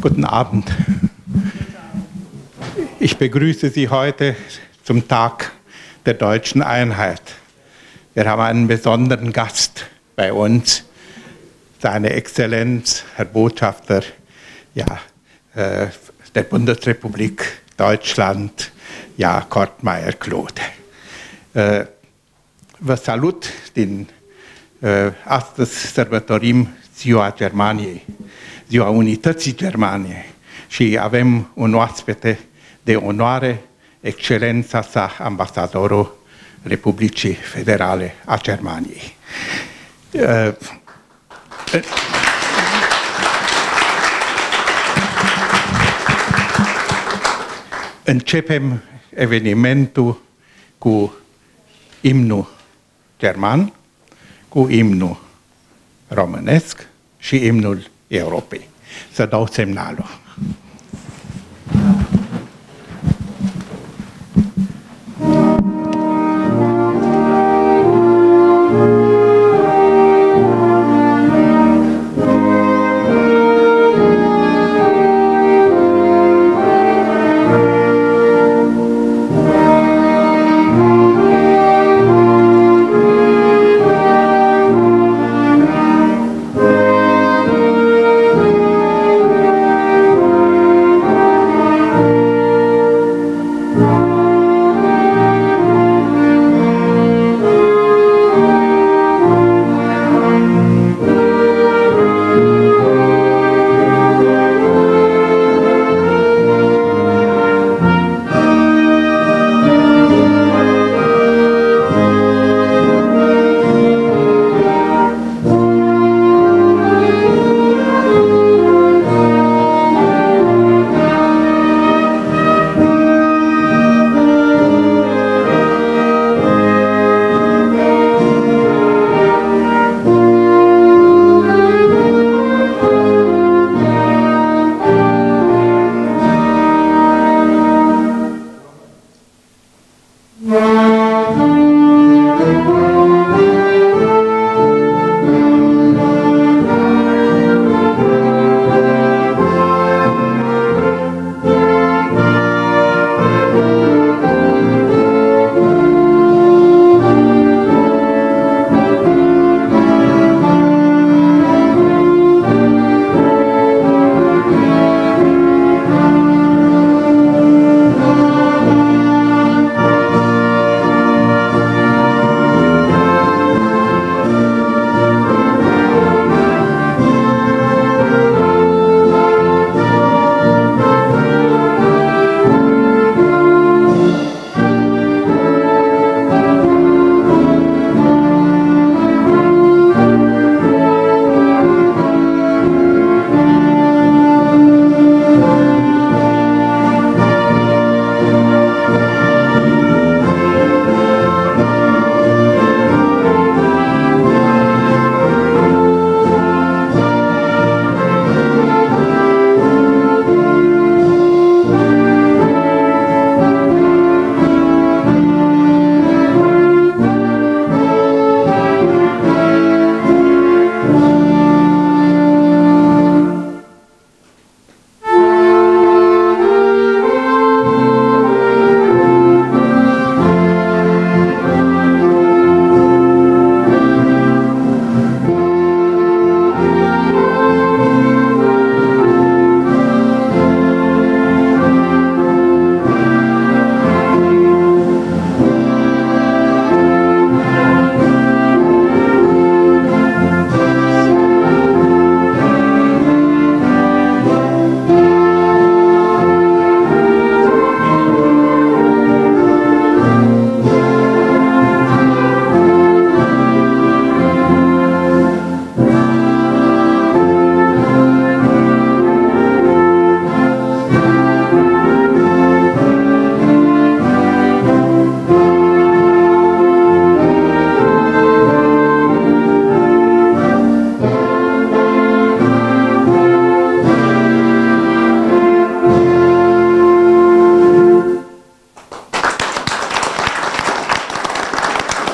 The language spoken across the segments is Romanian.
Guten Abend. Ich begrüße Sie heute zum Tag der deutschen Einheit. Wir haben einen besonderen Gast bei uns, seine Exzellenz, Herr Botschafter der Bundesrepublik Deutschland, Kurt Meyer-Claude. Vă salut din astăzi sărbătorim Ziua Germaniei, Ziua Unității Germaniei și avem un oaspete de onoare, excelența sa, ambasadorul Republicii Federale a Germaniei. Începem evenimentul cu imnul german, cu imnul românesc și imnul Europei. Să dau semnalul.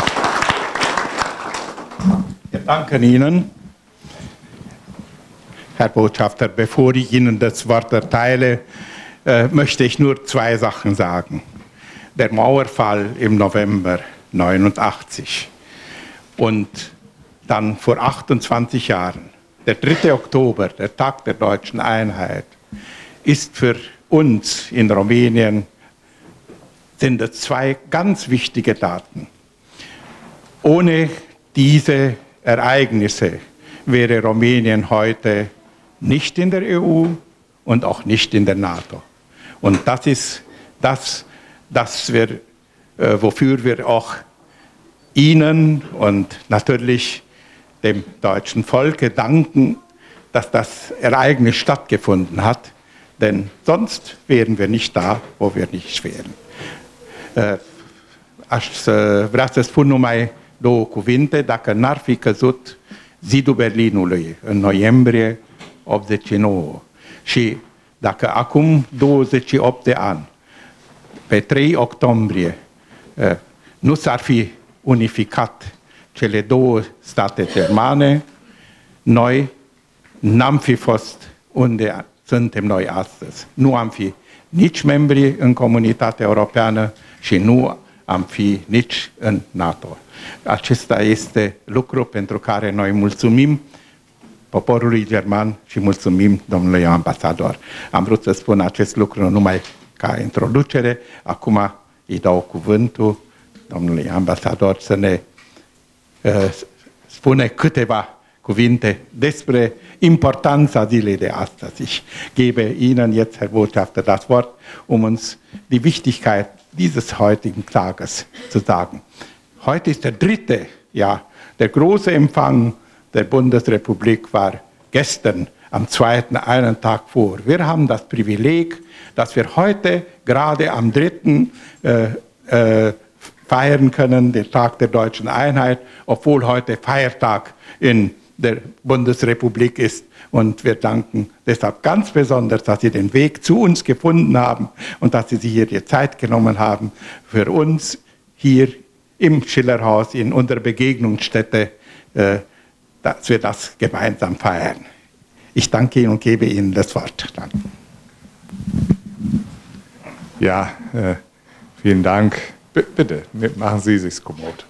danken Ihnen. Herr Botschafter, bevor ich Ihnen das Wort erteile, möchte ich nur zwei Sachen sagen. Der Mauerfall im November 1989 und dann vor 28 Jahren, der 3. Oktober, der Tag der deutschen Einheit, ist für uns in Rumänien, sind es zwei ganz wichtige Daten. Ohne diese Ereignisse wäre Rumänien heute nicht in der EU und auch nicht in der NATO. Und das ist das, wofür wir auch Ihnen und natürlich dem deutschen Volke danken, dass das Ereignis stattgefunden hat, denn sonst wären wir nicht da, wo wir nicht wären. Vreau să spun numai două cuvinte, dacă n-ar fi căzut zidul Berlinului în noiembrie 89 și dacă acum 28 de ani, pe 3 octombrie, nu s-ar fi unificat cele două state germane, noi n-am fi fost unde suntem noi astăzi. Nu am fi nici membri în Comunitatea Europeană și nu am fi nici în NATO. Acesta este lucru pentru care noi mulțumim poporului german și mulțumim domnului ambasador. Am vrut să spun acest lucru numai ca introducere. Acum îi dau cuvântul domnului ambasador să ne spune câteva cuvinte despre importanța zilei de astăzi. Ich gebe Ihnen jetzt, Herr Botschafter, das Wort, um uns die Wichtigkeit dieses heutigen Tages zu sagen. Heute ist der 3. Ja, der große Empfang der Bundesrepublik war gestern am 2., einen Tag vor. Wir haben das Privileg, dass wir heute gerade am 3. Feiern können, den Tag der deutschen Einheit, obwohl heute Feiertag in der Bundesrepublik ist. Und wir danken deshalb ganz besonders, dass Sie den Weg zu uns gefunden haben und dass Sie sich hier die Zeit genommen haben, für uns hier im Schillerhaus, in unserer Begegnungsstätte, dass wir das gemeinsam feiern. Ich danke Ihnen und gebe Ihnen das Wort. Danke. Ja, vielen Dank. Bitte, machen Sie sich's kommod.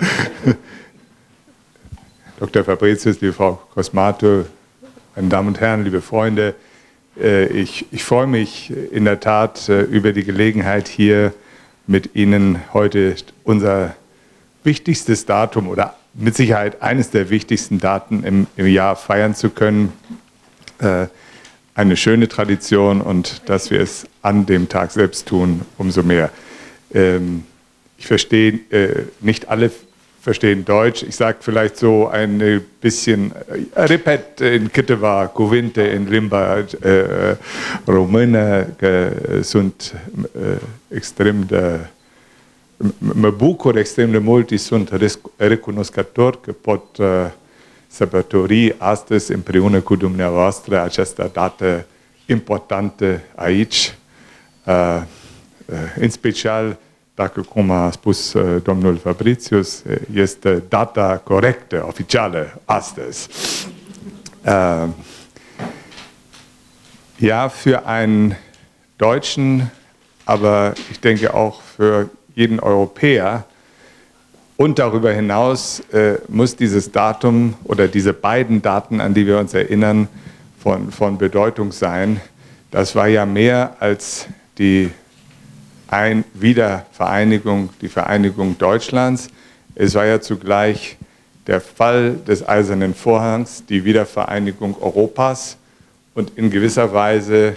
Dr. Fabricius, liebe Frau Cosmato, meine Damen und Herren, liebe Freunde, ich freue mich in der Tat über die Gelegenheit, hier mit Ihnen heute unser wichtigstes Datum oder mit Sicherheit eines der wichtigsten Daten im Jahr feiern zu können. Eine schöne Tradition und dass wir es an dem Tag selbst tun, umso mehr. Ich verstehe, nicht alle verstehen Deutsch. Ich sage vielleicht so ein bisschen, repet in câteva cuvinte în limba română, că sunt extrem de, mă bucur extrem de mult și sunt recunoscător că pot sărbători astăzi împreună cu dumneavoastră această dată importantă aici, în special dacă, cum a spus domnul Fabricius, este data corectă, oficială, astăzi. Ja, für einen Deutschen, aber ich denke auch für jeden Europäer und darüber hinaus muss dieses Datum oder diese beiden Daten, an die wir uns erinnern, von Bedeutung sein. Das war ja mehr als die Wiedervereinigung, die Vereinigung Deutschlands. Es war ja zugleich der Fall des Eisernen Vorhangs, die Wiedervereinigung Europas und in gewisser Weise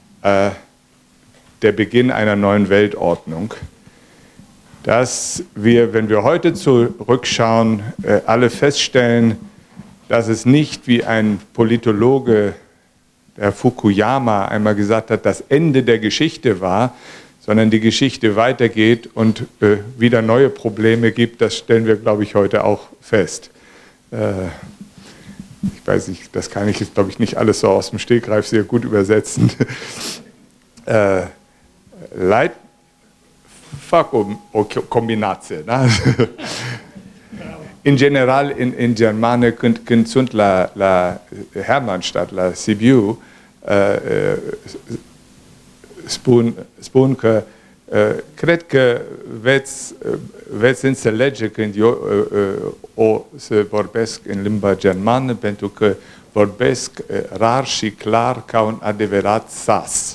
der Beginn einer neuen Weltordnung. Dass wir, wenn wir heute zurückschauen, alle feststellen, dass es nicht, wie ein Politologe, der Fukuyama, einmal gesagt hat, das Ende der Geschichte war, sondern die Geschichte weitergeht und wieder neue Probleme gibt, das stellen wir, glaube ich, heute auch fest. Ich weiß nicht, das kann ich jetzt, glaube ich, nicht alles so aus dem Stegreif sehr gut übersetzen. Fa o combinație, da? in general, in Germania, când sunt la Hermannstadt, la Sibiu, spun că cred că veți înțelege când eu o să vorbesc în limba germană, pentru că vorbesc rar și clar ca un adevărat sas.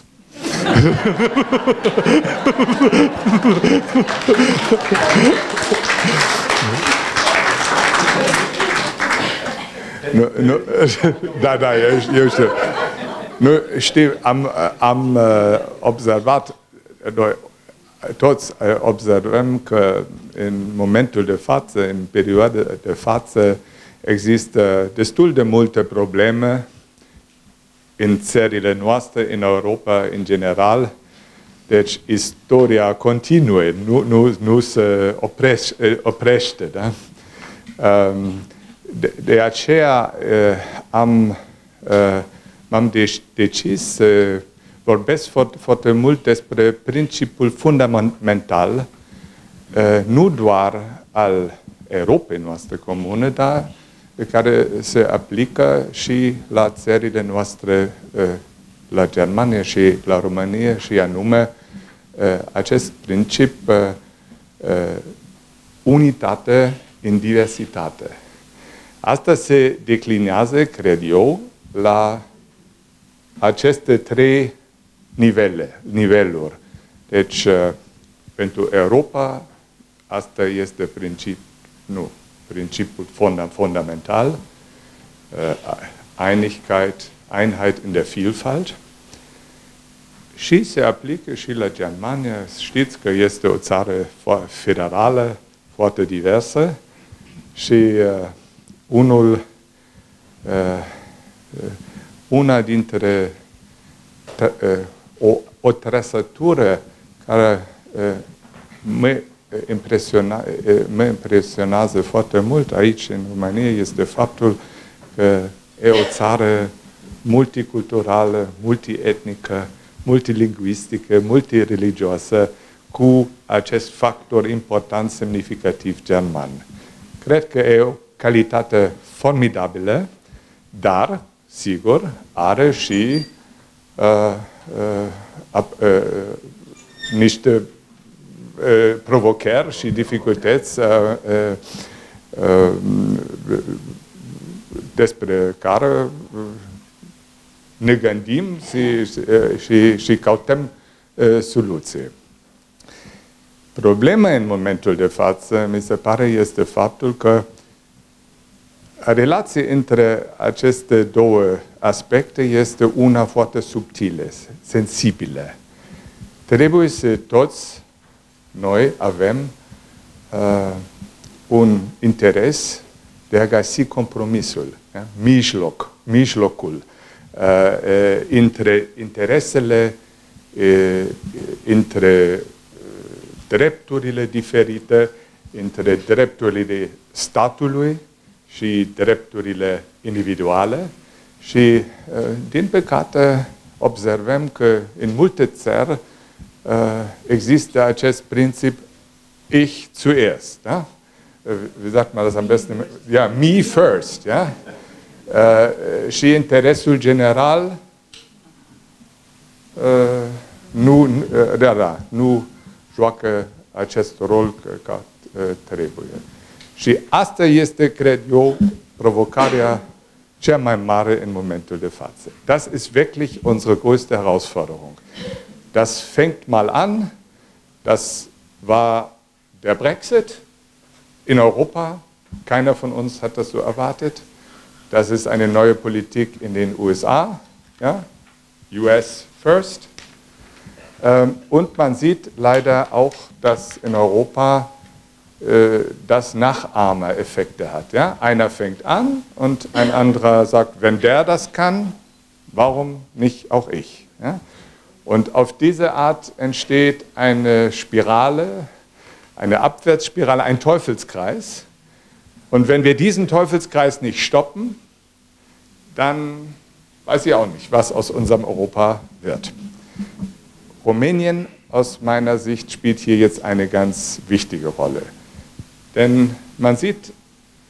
Nu, da, eu știu. Nu, știu, am observat, noi toți observăm că în momentul de față, în perioada de față, există destul de multe probleme în țările noastre, în Europa în general. Deci istoria continuă, nu se oprește. Da? De aceea m-am decis să vorbesc foarte mult despre principiul fundamental, nu doar al Europei noastre comune, dar care se aplică și la țările noastre, la Germania și la România, și anume acest principiu unitate în diversitate. Asta se declinează, cred eu, la aceste trei niveluri. Deci, pentru Europa, asta este principiul fundamental, Einheit in der Vielfalt, și se aplică și la Germania. Știți că este o țară federală, foarte diversă, și una dintre o trăsătură care mă impresionează foarte mult aici în România este faptul că e o țară multiculturală, multietnică, multilingvistică, multireligioasă, cu acest factor important, semnificativ german. Cred că e o calitate formidabilă, dar, sigur, are și niște provocări și dificultăți despre care ne gândim și căutăm soluții. Problema în momentul de față, mi se pare, este faptul că relația între aceste două aspecte este una foarte subtilă, sensibilă. Trebuie să toți noi avem un interes de a găsi compromisul, ja? mijlocul între interesele, între drepturile diferite, între drepturile statului și drepturile individuale. Și, din păcate, observăm că în multe țări există acest principiu ich zuerst. Ja? Wie sagt man das am besten? Ja, me first. Ja? Și interesul general nu joacă acest rol ca trebuie. Și asta este, cred eu, provocarea cea mai mare în momentul de față. Das ist wirklich unsere größte Herausforderung. Das fängt mal an, das war der Brexit in Europa. Keiner von uns hat das so erwartet. Das ist eine neue Politik in den USA, ja? US first. Und man sieht leider auch, dass in Europa das Nachahmereffekte hat. Ja? Einer fängt an und ein anderer sagt, wenn der das kann, warum nicht auch ich? Ja? Und auf diese Art entsteht eine Spirale, eine Abwärtsspirale, ein Teufelskreis. Und wenn wir diesen Teufelskreis nicht stoppen, dann weiß ich auch nicht, was aus unserem Europa wird. Rumänien aus meiner Sicht spielt hier jetzt eine ganz wichtige Rolle. Denn man sieht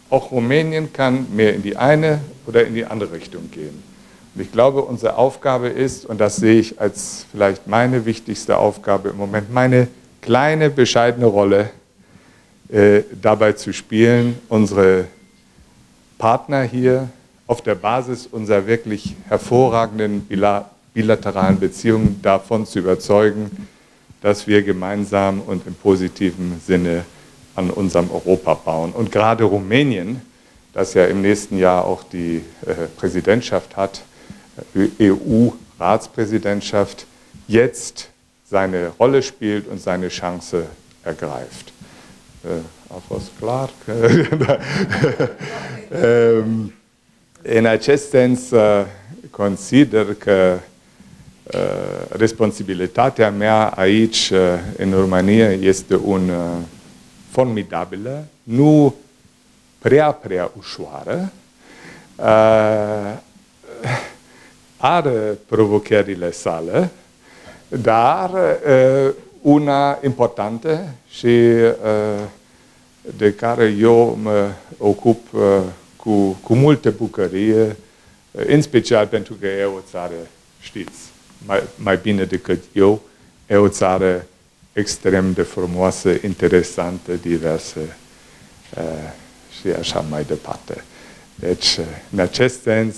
auch Rumänien kann mehr in die eine oder in die andere Richtung gehen. Und ich glaube, unsere Aufgabe ist, und das sehe ich als vielleicht meine wichtigste Aufgabe im Moment, meine kleine, bescheidene Rolle dabei zu spielen, unsere Partner hier auf der Basis unserer wirklich hervorragenden bilateralen Beziehungen davon zu überzeugen, dass wir gemeinsam und im positiven Sinne an unserem Europa bauen. Und gerade Rumänien, das ja im nächsten Jahr auch die Präsidentschaft hat, EU-Ratspräsidentschaft, jetzt seine Rolle spielt und seine Chance ergreift. A fost clar că în acest sens consider că responsabilitatea mea aici în România este formidabilă, nu prea ușoară, are provocările sale, dar una importantă și de care eu mă ocup cu multă bucurie, în special pentru că e o țară, știți, mai bine decât eu, e o țară extrem de frumoasă, interesantă, diversă și așa mai departe. Deci, în acest sens,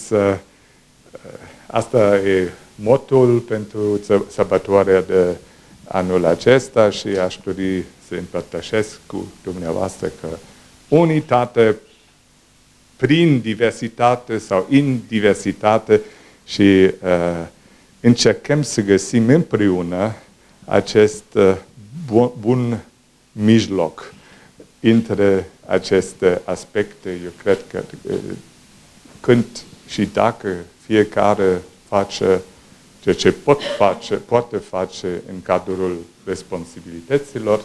asta e motul pentru sărbătoarea de anul acesta și aș dori să împărtășesc cu dumneavoastră că unitate prin diversitate sau în diversitate și încercăm să găsim împreună acest bun mijloc între aceste aspecte. Eu cred că când și dacă fiecare face ceea ce poate face în cadrul responsabilităților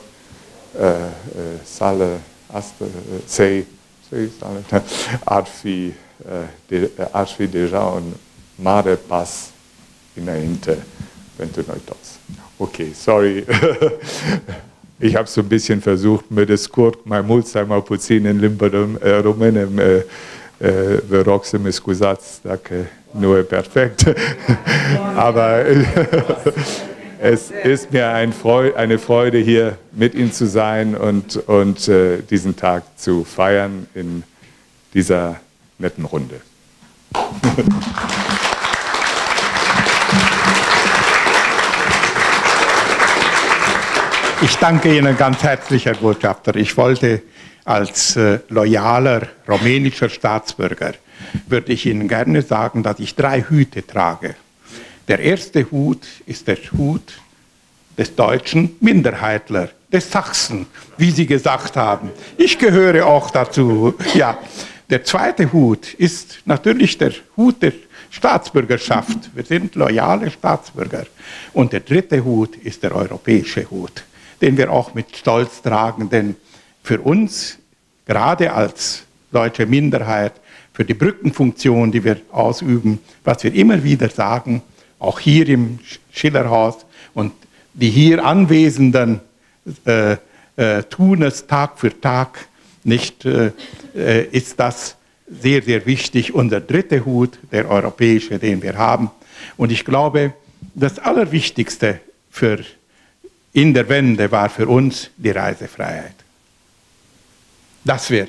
sale asta ar fi deja un mare pas înainte pentru noi toți. Okay, sorry. Ich habe so ein bisschen versucht, mir das kurz, mai mult sau mai puțin în limba română. Vă rog să mă scuzați dacă nu e perfekt. Aber es ist mir eine Freude, hier mit Ihnen zu sein und diesen Tag zu feiern in dieser netten Runde. Ich danke Ihnen ganz herzlich, Herr Botschafter. Ich wollte als loyaler rumänischer Staatsbürger, würde ich Ihnen gerne sagen, dass ich 3 Hüte trage. Der erste Hut ist der Hut des deutschen Minderheitler, des Sachsen, wie Sie gesagt haben. Ich gehöre auch dazu. Ja. Der zweite Hut ist natürlich der Hut der Staatsbürgerschaft. Wir sind loyale Staatsbürger. Und der dritte Hut ist der europäische Hut, den wir auch mit Stolz tragen, denn für uns, gerade als deutsche Minderheit, für die Brückenfunktion, die wir ausüben, was wir immer wieder sagen, auch hier im Schillerhaus und die hier Anwesenden tun es Tag für Tag, nicht, ist das sehr, sehr wichtig, unser dritter Hut, der europäische, den wir haben. Und ich glaube, das Allerwichtigste in der Wende war für uns die Reisefreiheit. Dass wir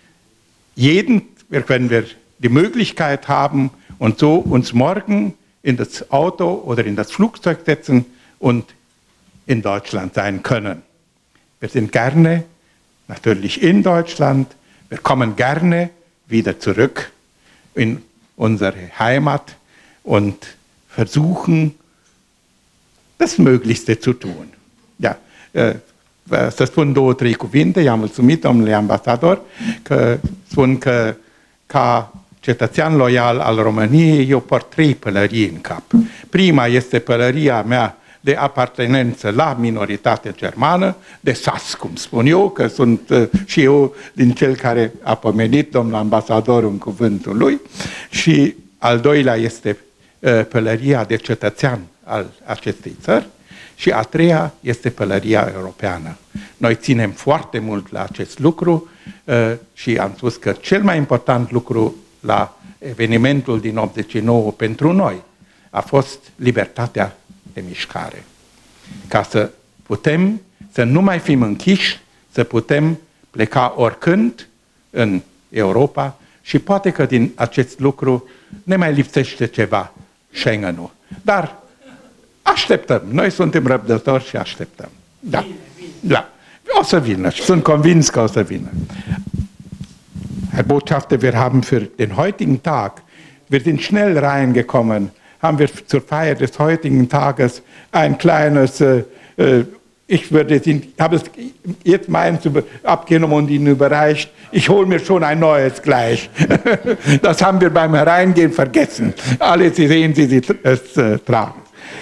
wenn wir die Möglichkeit haben und so uns morgen in das Auto oder in das Flugzeug setzen und in Deutschland sein können. Wir sind gerne natürlich in Deutschland, wir kommen gerne wieder zurück in unsere Heimat und versuchen, das Möglichste zu tun. Ja, să spun 2-3 cuvinte, i-am mulțumit domnului ambasador, că spun că ca cetățean loial al României eu port 3 pălării în cap. Prima este pălăria mea de apartenență la minoritatea germană, de sas, cum spun eu, că sunt și eu din cel care a pomenit domnul ambasador în cuvântul lui, și al doilea este pălăria de cetățean al acestei țări, și a treia este pălăria europeană. Noi ținem foarte mult la acest lucru și am spus că cel mai important lucru la evenimentul din 89 pentru noi a fost libertatea de mișcare. Ca să putem să nu mai fim închiși, să putem pleca oricând în Europa și poate că din acest lucru ne mai lipsește ceva, Schengen-ul. Dar așteptăm. Noi suntem răbdători și așteptăm. Da. Da. O să vină și sunt convins că o să vină. Herr Botschafter, wir haben für den heutigen Tag, wir sind schnell reingekommen, haben wir zur Feier des heutigen Tages ein kleines, ich habe es jetzt meins abgenommen und Ihnen überreicht, ich hole mir schon ein neues gleich. Das haben wir beim Hereingehen vergessen. Alle, Sie sehen, Sie es tragen.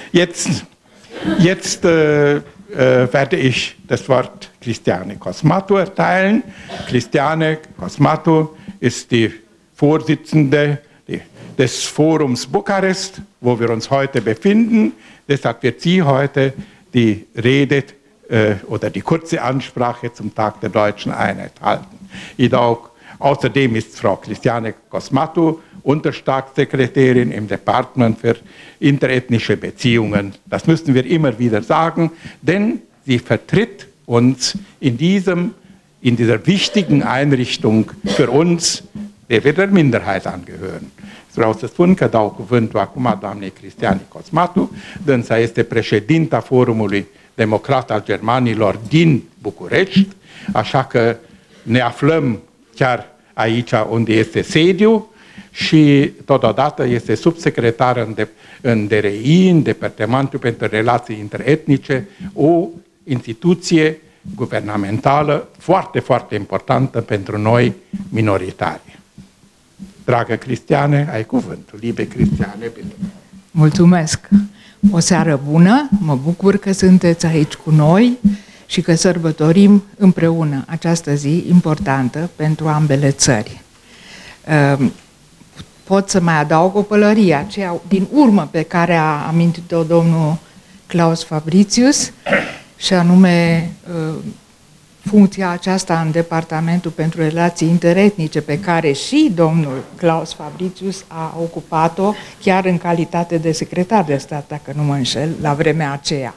Jetzt werde ich das Wort Christiane Cosmato erteilen. Christiane Cosmato ist die Vorsitzende des Forums Bukarest, wo wir uns heute befinden. Deshalb wird sie heute die Rede oder die kurze Ansprache zum Tag der deutschen Einheit halten. Außerdem ist Frau Christiane Cosmato Unterstaatssekretärin im Departement für interethnische Beziehungen. Das müssen wir immer wieder sagen, denn sie vertritt uns in dieser wichtigen Einrichtung für uns, der wir der Minderheit angehören. Vreau să spun că dau cuvântul acum doamnei Christiane Cosmato, dânsa este președinta Forumului Democrat al Germanilor din București, așa că ne aflăm chiar aici unde este sediu și totodată este subsecretară în DRI, în Departamentul pentru Relații Interetnice, o instituție guvernamentală foarte, foarte importantă pentru noi minoritari. Dragă Cristiane, ai cuvântul. Liebe Cristiane, bine. Mulțumesc! O seară bună, mă bucur că sunteți aici cu noi și că sărbătorim împreună această zi importantă pentru ambele țări. Pot să mai adaug o pălărie, aceea din urmă pe care a amintit-o domnul Klaus Fabricius, și anume funcția aceasta în Departamentul pentru Relații Interetnice, pe care și domnul Klaus Fabricius a ocupat-o chiar în calitate de secretar de stat, dacă nu mă înșel, la vremea aceea.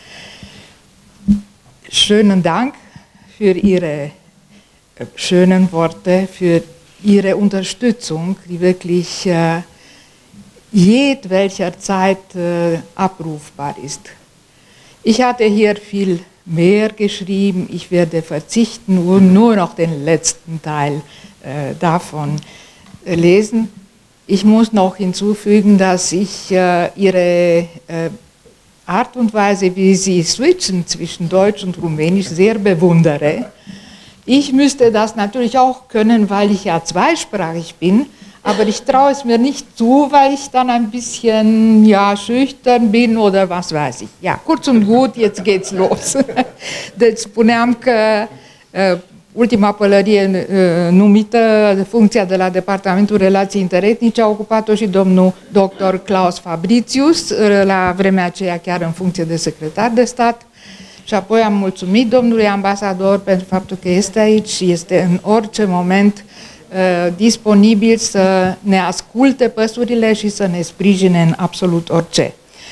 Schönen Dank für Ihre schönen Worte, für Ihre Unterstützung, die wirklich jedwelcher Zeit abrufbar ist. Ich hatte hier viel mehr geschrieben, ich werde verzichten und nur noch den letzten Teil davon lesen. Ich muss noch hinzufügen, dass ich Ihre Art und Weise, wie Sie switchen zwischen Deutsch und Rumänisch, sehr bewundere. Ich müsste das natürlich auch können, weil ich ja zweisprachig bin, aber ich traue es mir nicht zu, weil ich dann ein bisschen schüchtern bin oder was weiß ich. Ja, kurz und gut, jetzt geht's los. Deci spuneam că ultima pălărie numită, funcția de la Departamentul Relații Interetnice, a ocupat-o și domnul dr. Klaus Fabricius, la vremea aceea chiar în funcție de secretar de stat. Și apoi am mulțumit domnului ambasador pentru faptul că este aici și este în orice moment disponibil să ne asculte păsurile și să ne sprijine în absolut orice.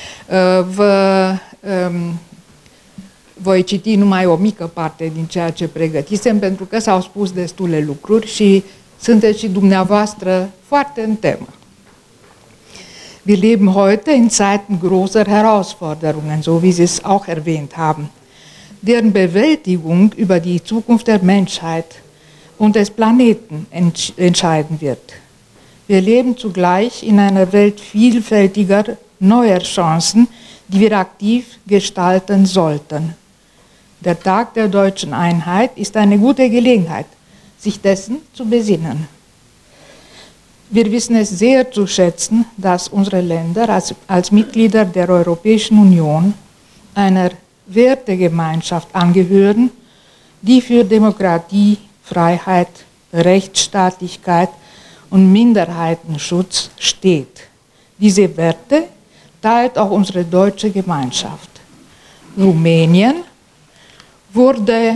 Voi citi numai o mică parte din ceea ce pregătisem, pentru că s-au spus destule lucruri și sunteți și dumneavoastră foarte în temă. Wir leben heute in Zeiten großer Herausforderungen, so wie Sie es auch erwähnt haben. Deren Bewältigung über die Zukunft der Menschheit und des Planeten entscheiden wird. Wir leben zugleich in einer Welt vielfältiger, neuer Chancen, die wir aktiv gestalten sollten. Der Tag der deutschen Einheit ist eine gute Gelegenheit, sich dessen zu besinnen. Wir wissen es sehr zu schätzen, dass unsere Länder als Mitglieder der Europäischen Union einer Wertegemeinschaft angehören, die für Demokratie, Freiheit, Rechtsstaatlichkeit und Minderheitenschutz steht. Diese Werte teilt auch unsere deutsche Gemeinschaft. Rumänien wurde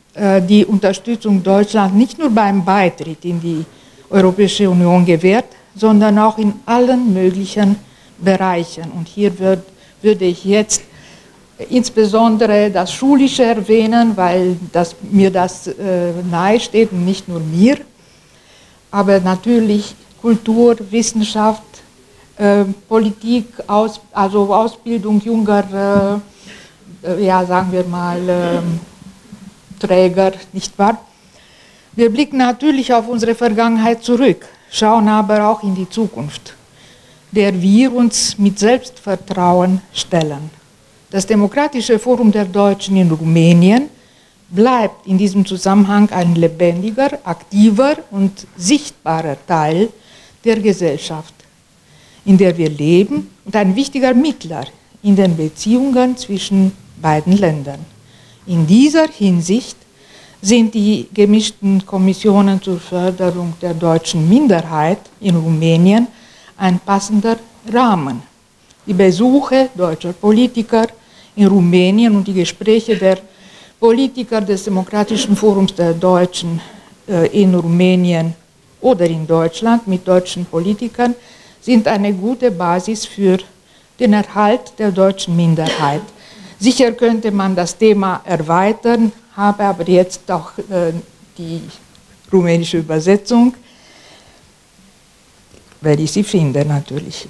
die Unterstützung Deutschlands nicht nur beim Beitritt in die Europäische Union gewährt, sondern auch in allen möglichen Bereichen. Und hier würde ich jetzt insbesondere das Schulische erwähnen, weil mir das nahe steht und nicht nur mir, aber natürlich Kultur, Wissenschaft, Politik, also Ausbildung junger, ja, sagen wir mal, Träger, nicht wahr? Wir blicken natürlich auf unsere Vergangenheit zurück, schauen aber auch in die Zukunft, der wir uns mit Selbstvertrauen stellen. Das Demokratische Forum der Deutschen in Rumänien bleibt in diesem Zusammenhang ein lebendiger, aktiver und sichtbarer Teil der Gesellschaft, in der wir leben, und ein wichtiger Mittler in den Beziehungen zwischen beiden Ländern. In dieser Hinsicht sind die gemischten Kommissionen zur Förderung der deutschen Minderheit in Rumänien ein passender Rahmen. Die Besuche deutscher Politiker in Rumänien und die Gespräche der Politiker des Demokratischen Forums der Deutschen in Rumänien oder in Deutschland mit deutschen Politikern sind eine gute Basis für den Erhalt der deutschen Minderheit. Sicher könnte man das Thema erweitern, habe aber jetzt auch die rumänische Übersetzung, wenn ich sie finde, natürlich.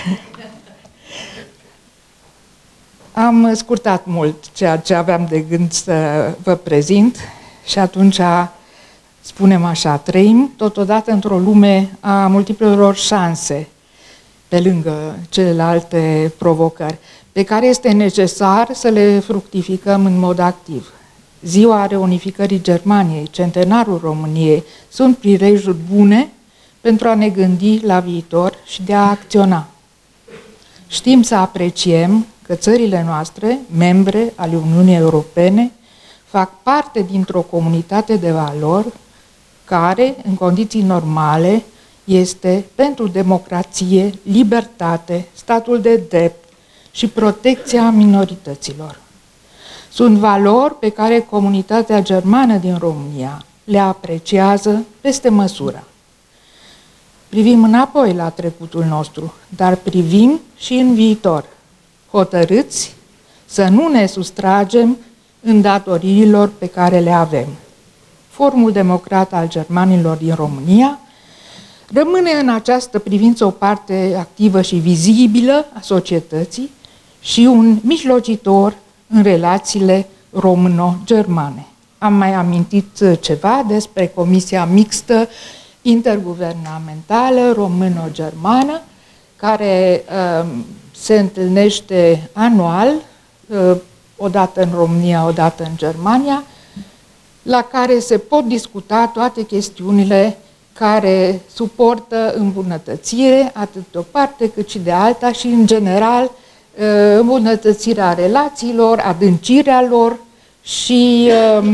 Am scurtat mult ceea ce aveam de gând să vă prezint și atunci spunem așa, trăim totodată într-o lume a multiplelor șanse, pe lângă celelalte provocări, pe care este necesar să le fructificăm în mod activ. Ziua reunificării Germaniei, centenarul României, sunt prilejuri bune pentru a ne gândi la viitor și de a acționa. Știm să apreciem că țările noastre, membre ale Uniunii Europene, fac parte dintr-o comunitate de valori care, în condiții normale, este pentru democrație, libertate, statul de drept și protecția minorităților. Sunt valori pe care comunitatea germană din România le apreciază peste măsură. Privim înapoi la trecutul nostru, dar privim și în viitor, hotărâți să nu ne sustragem îndatoririlor pe care le avem. Forumul Democrat al Germanilor din România rămâne în această privință o parte activă și vizibilă a societății și un mijlocitor în relațiile româno-germane. Am mai amintit ceva despre Comisia Mixtă Interguvernamentală Româno-Germană, care se întâlnește anual, odată în România, odată în Germania, la care se pot discuta toate chestiunile care suportă îmbunătățire, atât de o parte cât și de alta, și în general îmbunătățirea relațiilor, adâncirea lor și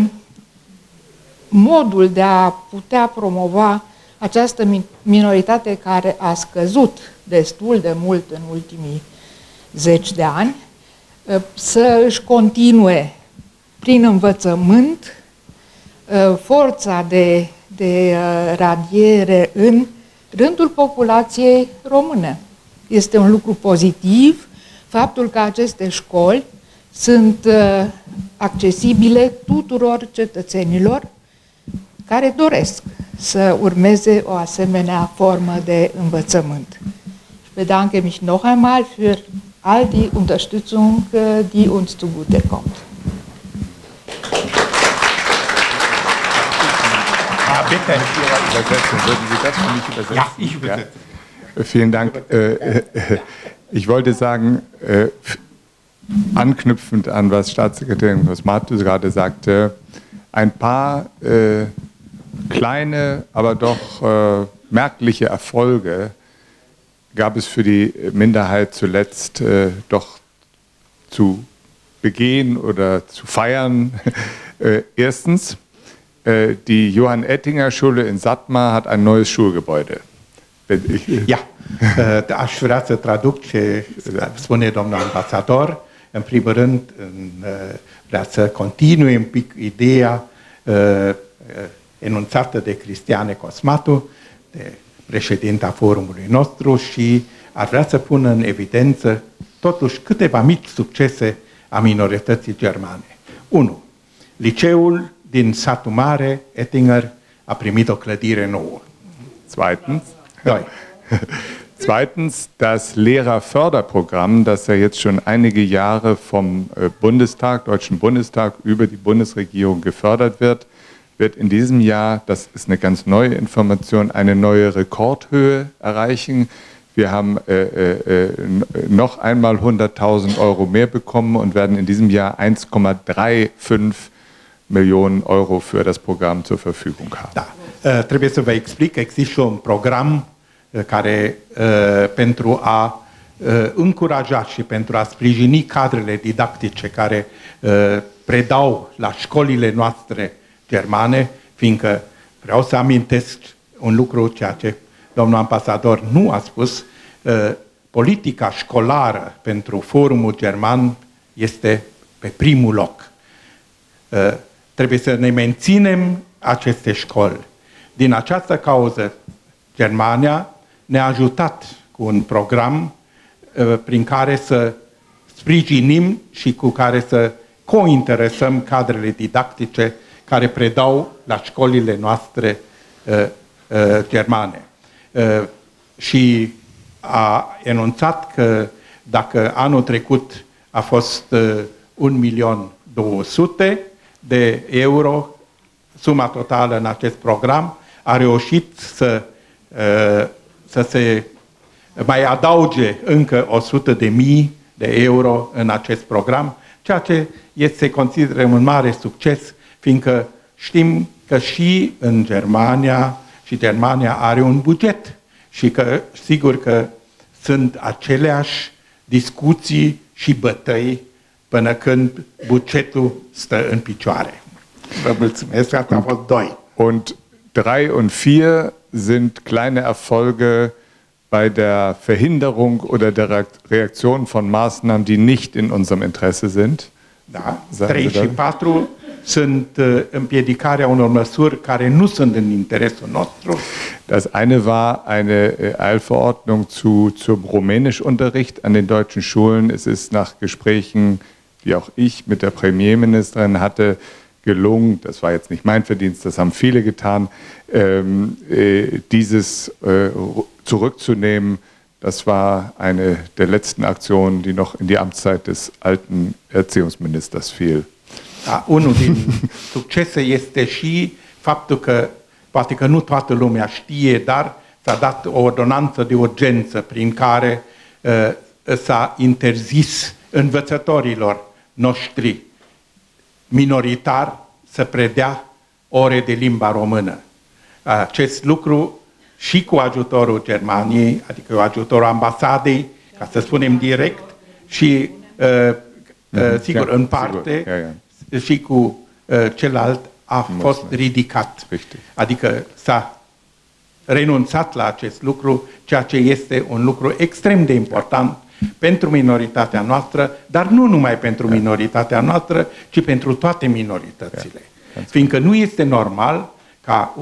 modul de a putea promova această minoritate care a scăzut destul de mult în ultimii 10 de ani, să își continue prin învățământ forța de radiere în rândul populației române. Este un lucru pozitiv faptul că aceste școli sunt accesibile tuturor cetățenilor care doresc să urmeze o asemenea formă de învățământ. Ich bedanke mich noch einmal für all die Unterstützung, die uns zugute kommt. Bitte. Übersetzen. Würden Sie das für mich übersetzen? Ja, ich übersetze. Ja. Vielen Dank. Ich wollte sagen, anknüpfend an was Staatssekretärin Cosmato gerade sagte, ein paar kleine, aber doch merkliche Erfolge gab es für die Minderheit zuletzt doch zu begehen oder zu feiern. Erstens, die Johann-Ettinger-Schule in Satmar hat ein neues Schulgebäude. Ja, aș vrea să traduc ce spune domnul ambasador. În primul rând, vrea să continui un pic ideea enunțată de Cristiane Cosmatu, de președinta forumului nostru, și ar vrea să pună în evidență totuși câteva mici succese a minorității germane. 1. Liceul din satul mare, Ettinger, a primit o clădire nouă. Zweitens, das Lehrerförderprogramm, das ja jetzt schon einige Jahre vom Bundestag, Deutschen Bundestag, über die Bundesregierung gefördert wird, wird in diesem Jahr, das ist eine ganz neue Information, eine neue Rekordhöhe erreichen. Wir haben noch einmal 100.000 Euro mehr bekommen und werden in diesem Jahr 1,35 Millionen Euro für das Programm zur Verfügung haben. Da, trebuie să vă explic, există un program care pentru a încuraja și pentru a sprijini cadrele didactice care predau la școlile noastre germane, fiindcă vreau să amintesc un lucru, ceea ce domnul ambasador nu a spus, politica școlară pentru forumul german este pe primul loc. Trebuie să ne menținem aceste școli. Din această cauză, Germania ne-a ajutat cu un program prin care să sprijinim și cu care să cointeresăm cadrele didactice care predau la școlile noastre germane. Și a enunțat că dacă anul trecut a fost 1.200.000 de euro, suma totală în acest program, a reușit să se mai adauge încă 100.000 de euro în acest program, ceea ce se consideră un mare succes, fiindcă știm că și în Germania, și Germania are un buget și că sigur că sunt aceleași discuții și bătăi până când bugetul stă în picioare. Vă mulțumesc, asta a fost 2. Und 3 und 4 sind kleine Erfolge bei der Verhinderung oder der Reaktion von Maßnahmen, die nicht in unserem Interesse sind. Da, 3 și 4 sunt împiedicarea unor măsuri care nu sunt în interesul nostru. Das eine war eine Eilverordnung zum Rumänischunterricht an den deutschen Schulen. Es ist nach Gesprächen, die auch ich mit der Premierministerin hatte, gelungen, das war jetzt nicht mein Verdienst, das haben viele getan, dieses zurückzunehmen. Das war eine der letzten Aktionen, die noch in die Amtszeit des alten Erziehungsministers fiel. Da, unul din succese este și faptul că, poate că nu toată lumea știe, dar s-a dat o ordonanță de urgență prin care s-a interzis învățătorilor noștri minoritar să predea ore de limba română. Acest lucru și cu ajutorul Germaniei, adică cu ajutorul ambasadei, ca să spunem direct, și sigur, în parte, și cu celălalt a fost ridicat. Adică s-a renunțat la acest lucru, ceea ce este un lucru extrem de important pentru minoritatea noastră, dar nu numai pentru minoritatea noastră, ci pentru toate minoritățile. Fiindcă nu este normal ca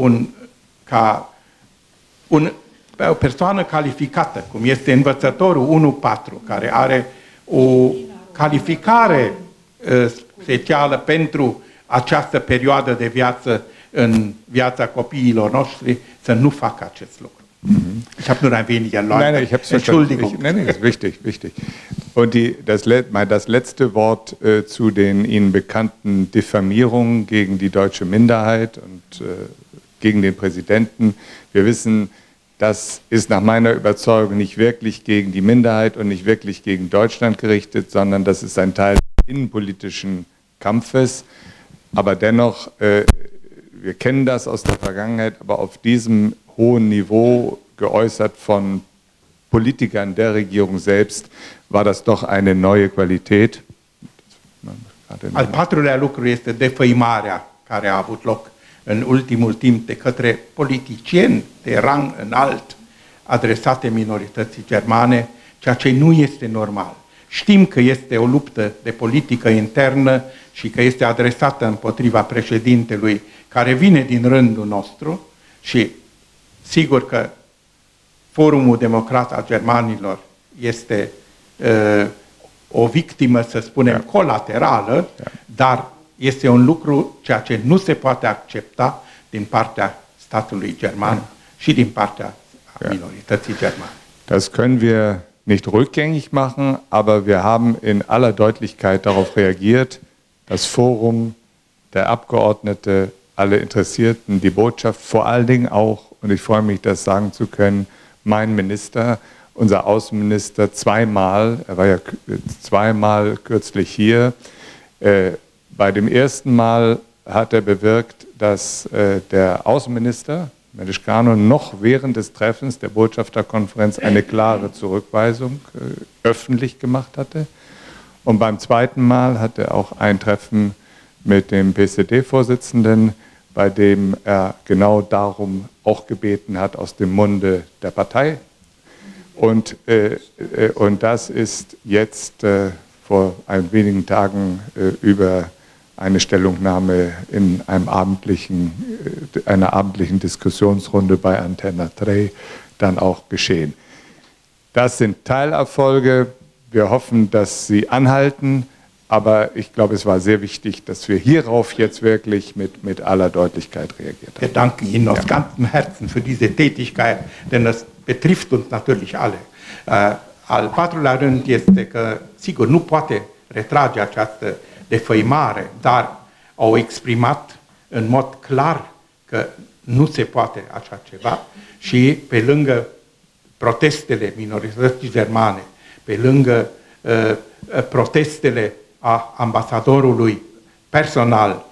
o persoană calificată, cum este învățătorul 1-4, care are o calificare specială pentru această perioadă de viață în viața copiilor noștri, să nu facă acest lucru. Ich habe nur ein wenig erläutert. Nein, ich habe es verstanden. Nein, das ist wichtig, wichtig. Und das letzte Wort zu den Ihnen bekannten Diffamierungen gegen die deutsche Minderheit und gegen den Präsidenten. Wir wissen, das ist nach meiner Überzeugung nicht wirklich gegen die Minderheit und nicht wirklich gegen Deutschland gerichtet, sondern das ist ein Teil des innenpolitischen Kampfes. Aber dennoch, wir kennen das aus der Vergangenheit, aber auf diesem hohen Niveau geäußert von Politikern der Regierung selbst, war das doch eine neue Qualität. Al patrulea lucru este defăimarea care a avut loc în ultimul timp de către politicieni de rang înalt adresate minorității germane, ceea ce nu este normal. Știm că este o luptă de politică internă și că este adresată împotriva președintelui care vine din rândul nostru și sigur că Forumul Democrat al Germanilor este o victimă, să spunem, colaterală, dar este un lucru ceea ce nu se poate accepta din partea statului german și din partea minorității germane. Das können wir nicht rückgängig machen, aber wir haben in aller Deutlichkeit darauf reagiert. Das Forum, der Abgeordnete, alle Interessierten, die Botschaft, vor allen Dingen auch, und ich freue mich, das sagen zu können, mein Minister, unser Außenminister, zweimal, er war ja zweimal kürzlich hier. Bei dem ersten Mal hat er bewirkt, dass der Außenminister Meleșcanu noch während des Treffens der Botschafterkonferenz eine klare Zurückweisung öffentlich gemacht hatte. Und beim zweiten Mal hat er auch ein Treffen mit dem PSD-Vorsitzenden, bei dem er genau darum auch gebeten hat, aus dem Munde der Partei. Und das ist jetzt vor ein wenigen Tagen über eine Stellungnahme in einer abendlichen Diskussionsrunde bei Antenne 3 dann auch geschehen. Das sind Teilerfolge. Wir hoffen, dass sie anhalten. Aber ich glaube, es war sehr wichtig, dass wir hierauf jetzt wirklich mit aller Deutlichkeit reagiert haben. Wir danken Ihnen aus ganzem Herzen für diese Tätigkeit, denn das betrifft uns natürlich alle. Al patrulea rând este că, sigur, nu poate retrage această defăimare, dar au exprimat în mod clar că nu se poate așa ceva și pe lângă protestele minorității germane, pe lângă protestele a ambasadorului personal,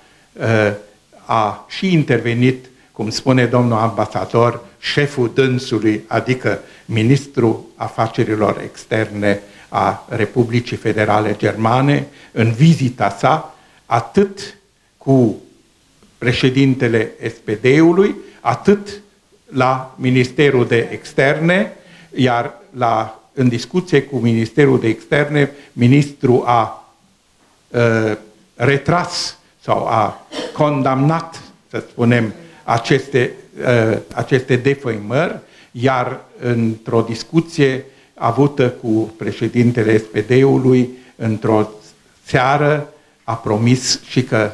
a și intervenit, cum spune domnul ambasador, șeful dânsului, adică ministrul afacerilor externe a Republicii Federale Germane, în vizita sa, atât cu președintele SPD-ului, atât la Ministerul de Externe, iar în discuție cu Ministerul de Externe, ministrul a retras sau a condamnat, să spunem, aceste defăimări, iar într-o discuție avută cu președintele SPD-ului într-o seară a promis și că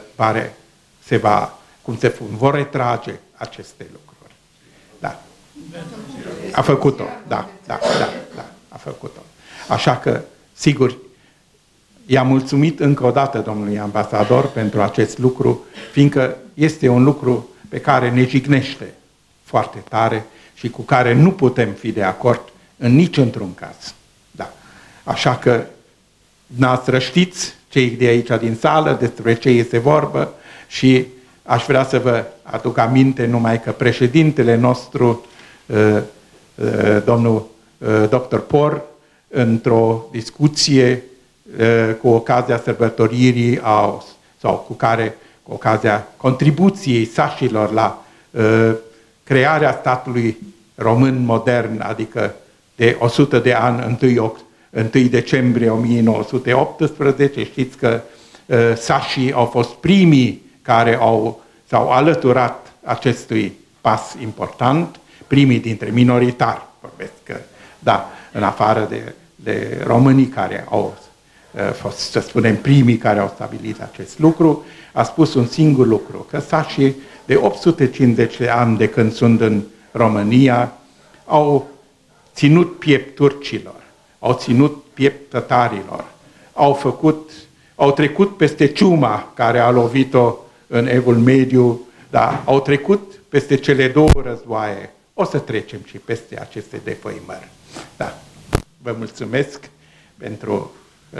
vor retrage aceste lucruri. Da. A făcut-o, da, a făcut-o. Așa că, sigur, i-am mulțumit încă o dată domnului ambasador pentru acest lucru, fiindcă este un lucru pe care ne jignește foarte tare și cu care nu putem fi de acord în niciun caz. Da. Așa că dumneavoastră știți, cei de aici din sală, despre ce este vorbă și aș vrea să vă aduc aminte numai că președintele nostru, domnul dr. Por, într-o discuție cu ocazia sărbătoririi sau cu ocazia contribuției sașilor la crearea statului român modern, adică de 100 de ani, 1 decembrie 1918, știți că sașii au fost primii care s-au alăturat acestui pas important, primii dintre minoritari, vorbesc că, da, în afară de românii care au fost, să spunem, primii care au stabilit acest lucru, a spus un singur lucru, că sașii de 850 de ani de când sunt în România au ținut piept turcilor, au ținut piept tătarilor, au trecut peste ciuma care a lovit-o în Evul Mediu, dar au trecut peste cele două războaie. O să trecem și peste aceste defăimări. Da. Vă mulțumesc pentru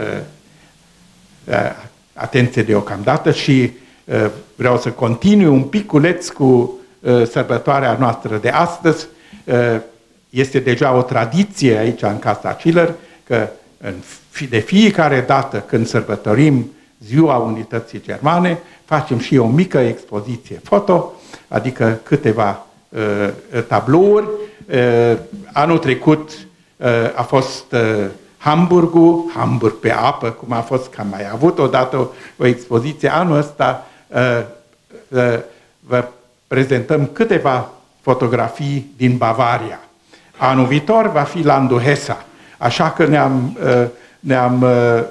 atenție deocamdată și vreau să continui un piculeț cu sărbătoarea noastră de astăzi. Este deja o tradiție aici în Casa Schiller că de fiecare dată când sărbătorim Ziua Unității Germane, facem și o mică expoziție foto, adică câteva tablouri. Anul trecut a fost Hamburgul, Hamburg pe apă, cum a fost, că am mai avut odată o expoziție anul ăsta, vă prezentăm câteva fotografii din Bavaria. Anul viitor va fi Landul Hesa, așa că ne-am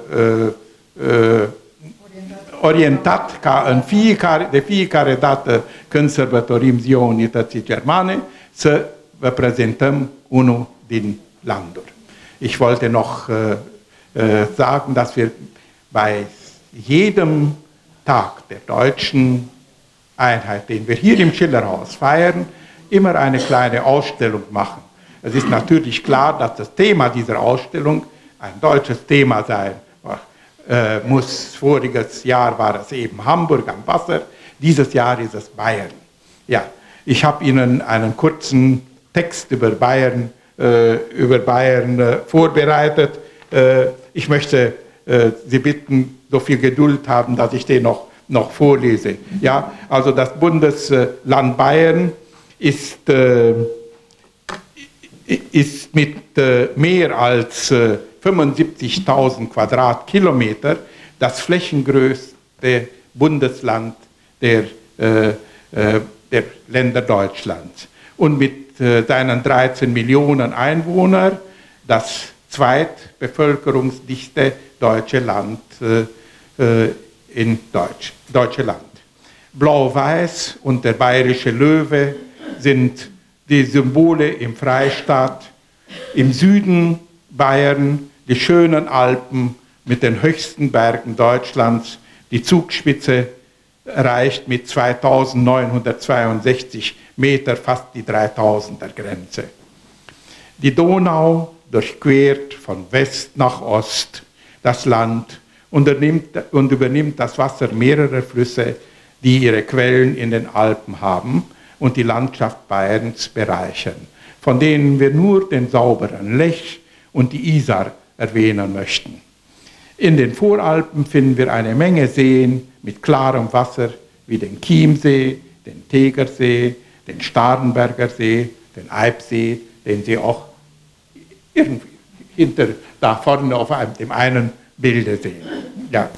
orientat ca de fiecare dată când sărbătorim Ziua Unității Germane să vă prezentăm unul din Landuri. Ich wollte noch sagen, dass wir bei jedem Tag der deutschen Einheit, den wir hier im Schillerhaus feiern, immer eine kleine Ausstellung machen. Es ist natürlich klar, dass das Thema dieser Ausstellung ein deutsches Thema sein muss. Voriges Jahr war es eben Hamburg am Wasser, dieses Jahr ist es Bayern. Ja, ich habe Ihnen einen kurzen Text über Bayern vorbereitet. Ich möchte Sie bitten, so viel Geduld haben, dass ich den noch vorlese. Ja, also das Bundesland Bayern ist mit mehr als 75.000 Quadratkilometer das flächengrößte Bundesland der Länder Deutschlands. Und mit seinen 13 Millionen Einwohnern das zweitbevölkerungsdichte deutsche Land in Deutschland. Blau-Weiß und der bayerische Löwe sind die Symbole im Freistaat. Im Süden Bayern die schönen Alpen mit den höchsten Bergen Deutschlands. Die Zugspitze reicht mit 2962 Meter fast die 3000er Grenze. Die Donau durchquert von West nach Ost das Land und übernimmt das Wasser mehrerer Flüsse, die ihre Quellen in den Alpen haben und die Landschaft Bayerns bereichern, von denen wir nur den sauberen Lech und die Isar erwähnen möchten. In den Voralpen finden wir eine Menge Seen mit klarem Wasser, wie den Chiemsee, den Tegersee, den Starnberger See, den Eibsee, den Sie auch irgendwie da vorne auf dem einen Bilde sehen. Ja.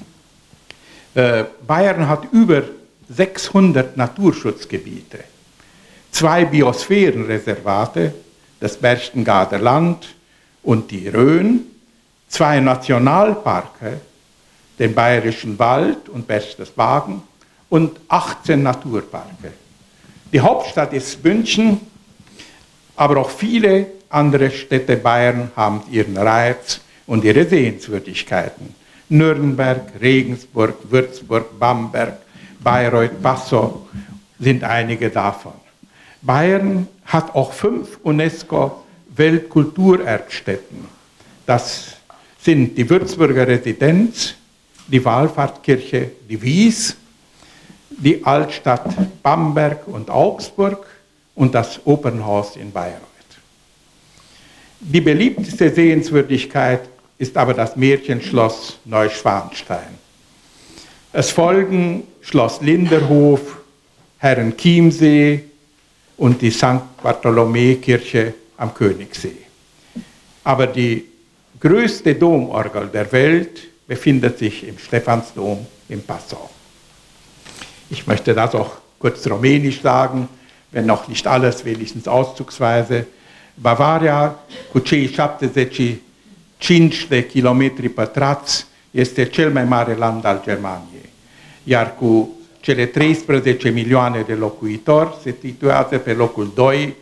Bayern hat über 600 Naturschutzgebiete, 2 Biosphärenreservate, das Berchtesgadener Land und die Rhön, 2 Nationalparke, den Bayerischen Wald und Berchtesgaden und 18 Naturparke. Die Hauptstadt ist München, aber auch viele andere Städte Bayern haben ihren Reiz und ihre Sehenswürdigkeiten. Nürnberg, Regensburg, Würzburg, Bamberg, Bayreuth, Passau sind einige davon. Bayern hat auch 5 UNESCO-Weltkulturerbstätten. Das sind die Würzburger Residenz, die Wallfahrtskirche, die Wies, die Altstadt Bamberg und Augsburg und das Opernhaus in Bayreuth. Die beliebteste Sehenswürdigkeit ist aber das Märchenschloss Neuschwanstein. Es folgen Schloss Linderhof, Herrenchiemsee und die St. Bartholomäkirche am Königssee. Aber die größte Domorgel der Welt befindet sich im Stephansdom in Passau. Ich möchte das auch kurz rumänisch sagen, wenn noch nicht alles, wenigstens auszugsweise. Bavaria, cu cei 75 de kilometri pătrați, este cel mai mare land al Germaniei, iar cu cele 13 milioane de locuitori se situează pe locul 2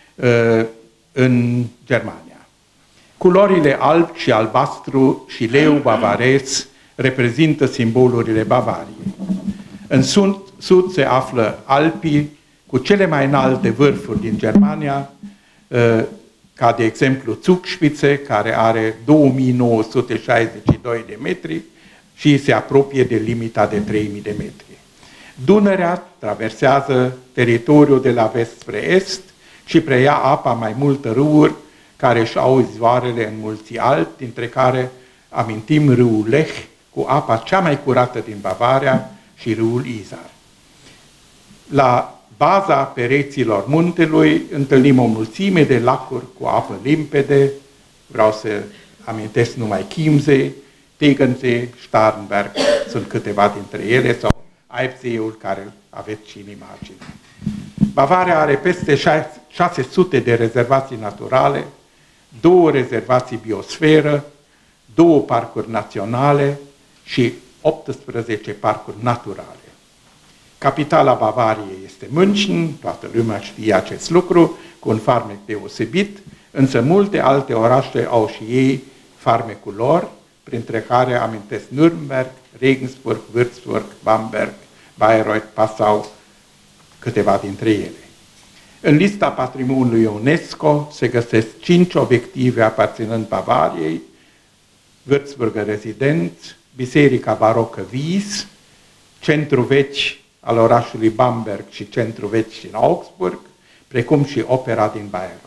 în Germania. Culorile alb și albastru și leu bavarez reprezintă simbolurile Bavariei. În sud se află Alpii cu cele mai înalte vârfuri din Germania, ca de exemplu Zugspitze, care are 2962 de metri și se apropie de limita de 3000 de metri. Dunărea traversează teritoriul de la vest spre est și preia apa mai multe râuri care își au izvoarele în mulți alpi, dintre care amintim râul Lech, cu apa cea mai curată din Bavaria, și râul Isar. La baza pereților muntelui întâlnim o mulțime de lacuri cu apă limpede. Vreau să amintesc numai Chiemsee, Tegernsee, Starnberg, sunt câteva dintre ele, sau Eibseeul, care aveți și în imagine. Bavaria are peste 600 de rezervații naturale, 2 rezervații biosferă, 2 parcuri naționale și 18 parcuri naturale. Capitala Bavariei este München, toată lumea știe acest lucru, cu un farmec deosebit, însă multe alte orașe au și ei farmecul lor, printre care amintesc Nürnberg, Regensburg, Würzburg, Bamberg, Bayreuth, Passau, câteva dintre ele. În lista patrimoniului UNESCO se găsesc 5 obiective aparținând Bavariei: Würzburger Rezidenz, Biserica Barocă Wies, centru vechi al orașului Bamberg și centru vechi din Augsburg, precum și opera din Bayreuth.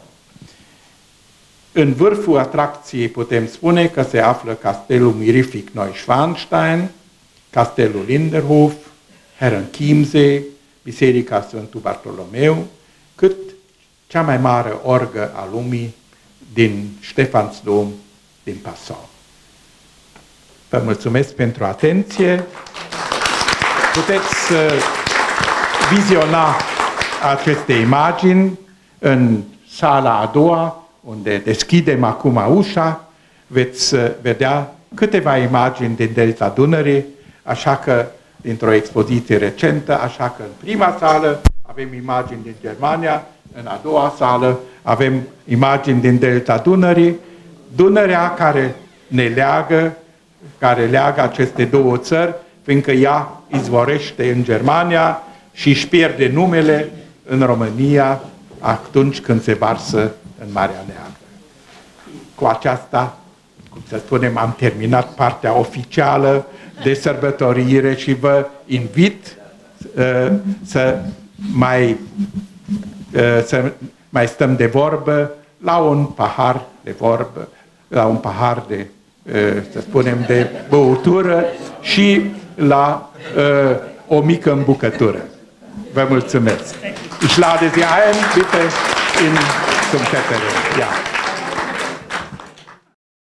În vârful atracției putem spune că se află castelul mirific Neuschwanstein, castelul Linderhof, Herrenchiemsee, Biserica Sfântul Bartolomeu, cât cea mai mare orgă a lumii din Stephansdom din Passau. Vă mulțumesc pentru atenție. Puteți viziona aceste imagini în sala a doua, unde deschidem acum ușa. Veți vedea câteva imagini din Delta Dunării, așa că dintr-o expoziție recentă, așa că în prima sală avem imagini din Germania, în a doua sală avem imagini din Delta Dunării, Dunărea care ne leagă, care leagă aceste două țări, fiindcă ea izvorește în Germania și își pierde numele în România atunci când se varsă în Marea Neagră. Cu aceasta, cum să spunem, am terminat partea oficială de sărbătorire și vă invit să mai stăm de vorbă la un pahar de vorbă, la un pahar de, să spunem, de băutură și la o mică îmbucătură. Vă mulțumesc. Ich lade Sie ein, bitte zum Pfeffering. Ja.